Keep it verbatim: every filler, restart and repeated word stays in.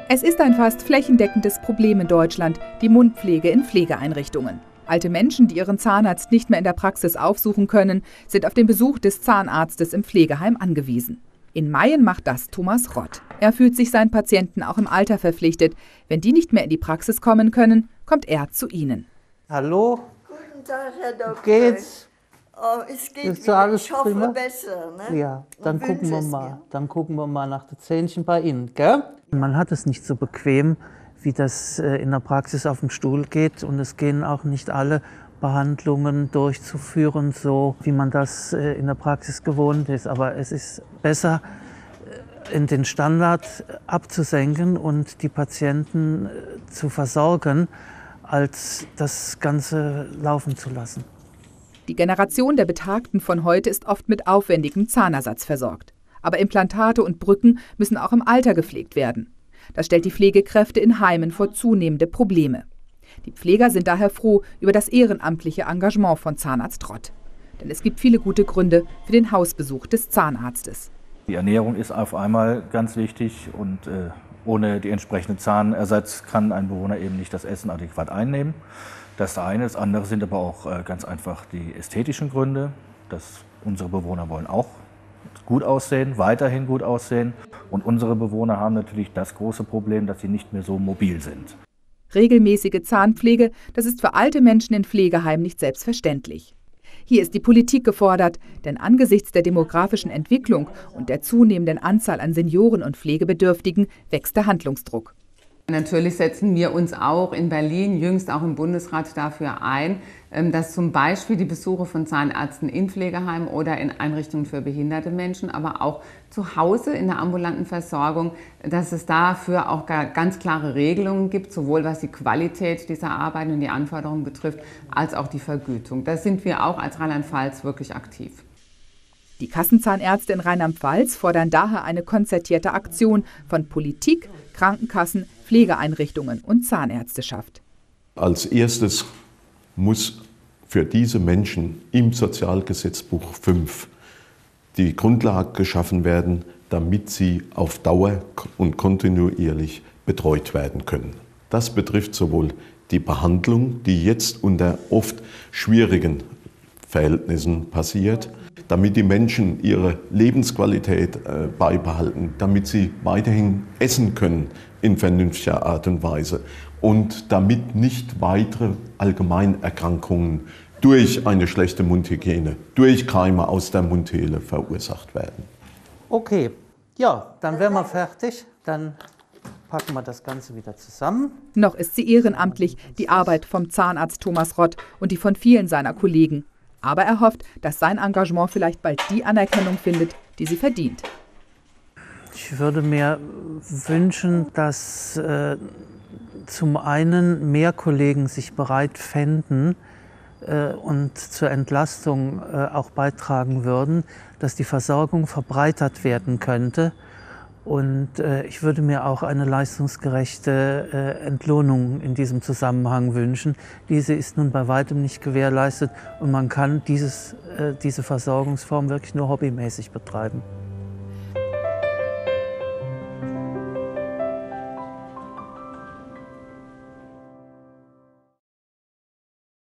Es ist ein fast flächendeckendes Problem in Deutschland, die Mundpflege in Pflegeeinrichtungen. Alte Menschen, die ihren Zahnarzt nicht mehr in der Praxis aufsuchen können, sind auf den Besuch des Zahnarztes im Pflegeheim angewiesen. In Mayen macht das Thomas Rott. Er fühlt sich seinen Patienten auch im Alter verpflichtet. Wenn die nicht mehr in die Praxis kommen können, kommt er zu ihnen. Hallo? Guten Tag, Herr Doktor. Geht's? Oh, es geht Ist wieder. alles Ich hoffe prima? besser. Ne? Ja, dann Man gucken wir wünscht es mal. mir. Dann gucken wir mal nach den Zähnchen bei Ihnen, gell? Man hat es nicht so bequem, wie das äh, in der Praxis auf dem Stuhl geht. Und es gehen auch nicht alle Behandlungen durchzuführen, so wie man das äh, in der Praxis gewohnt ist. Aber es ist besser, äh, in den Standard abzusenken und die Patienten äh, zu versorgen, als das Ganze laufen zu lassen. Die Generation der Betagten von heute ist oft mit aufwendigem Zahnersatz versorgt. Aber Implantate und Brücken müssen auch im Alter gepflegt werden. Das stellt die Pflegekräfte in Heimen vor zunehmende Probleme. Die Pfleger sind daher froh über das ehrenamtliche Engagement von Zahnarzt Rott. Denn es gibt viele gute Gründe für den Hausbesuch des Zahnarztes. Die Ernährung ist auf einmal ganz wichtig und äh, ohne die entsprechende Zahnersatz kann ein Bewohner eben nicht das Essen adäquat einnehmen. Das eine, das andere sind aber auch äh, ganz einfach die ästhetischen Gründe. Dass unsere Bewohner wollen auch gut aussehen, weiterhin gut aussehen. Und unsere Bewohner haben natürlich das große Problem, dass sie nicht mehr so mobil sind. Regelmäßige Zahnpflege, das ist für alte Menschen in Pflegeheimen nicht selbstverständlich. Hier ist die Politik gefordert, denn angesichts der demografischen Entwicklung und der zunehmenden Anzahl an Senioren und Pflegebedürftigen wächst der Handlungsdruck. Natürlich setzen wir uns auch in Berlin, jüngst auch im Bundesrat, dafür ein, dass zum Beispiel die Besuche von Zahnärzten in Pflegeheimen oder in Einrichtungen für behinderte Menschen, aber auch zu Hause in der ambulanten Versorgung, dass es dafür auch ganz klare Regelungen gibt, sowohl was die Qualität dieser Arbeit und die Anforderungen betrifft, als auch die Vergütung. Da sind wir auch als Rheinland-Pfalz wirklich aktiv. Die Kassenzahnärzte in Rheinland-Pfalz fordern daher eine konzertierte Aktion von Politik, Krankenkassen, Pflegeeinrichtungen und Zahnärzteschaft. Als erstes muss für diese Menschen im Sozialgesetzbuch fünf die Grundlage geschaffen werden, damit sie auf Dauer und kontinuierlich betreut werden können. Das betrifft sowohl die Behandlung, die jetzt unter oft schwierigen Verhältnissen passiert, damit die Menschen ihre Lebensqualität äh, beibehalten, damit sie weiterhin essen können in vernünftiger Art und Weise und damit nicht weitere Allgemeinerkrankungen durch eine schlechte Mundhygiene, durch Keime aus der Mundhöhle verursacht werden. Okay, ja, dann wären wir fertig. Dann packen wir das Ganze wieder zusammen. Noch ist sie ehrenamtlich, die Arbeit vom Zahnarzt Thomas Rott und die von vielen seiner Kollegen. Aber er hofft, dass sein Engagement vielleicht bald die Anerkennung findet, die sie verdient. Ich würde mir wünschen, dass äh, zum einen mehr Kollegen sich bereit fänden äh, und zur Entlastung äh, auch beitragen würden, dass die Versorgung verbreitert werden könnte. Und äh, ich würde mir auch eine leistungsgerechte äh, Entlohnung in diesem Zusammenhang wünschen. Diese ist nun bei weitem nicht gewährleistet und man kann dieses, äh, diese Versorgungsform wirklich nur hobbymäßig betreiben.